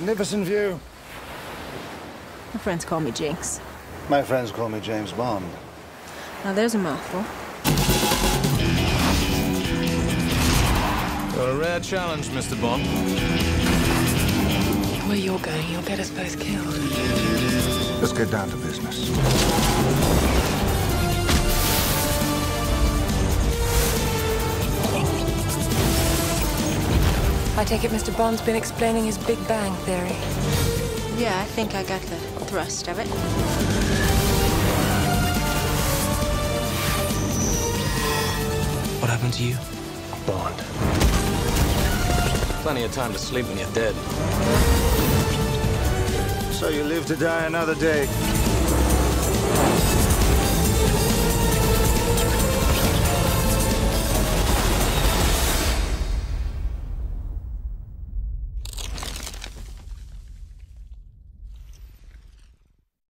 magnificent view. My friends call me Jinx. My friends call me James Bond. Now there's a mouthful. You're a rare challenge, Mr. Bond. Where you're going, you'll get us both killed. Let's get down to business. I take it Mr. Bond's been explaining his Big Bang theory. Yeah, I think I got the thrust of it. What happened to you? Bond. Plenty of time to sleep when you're dead. So you live to die another day.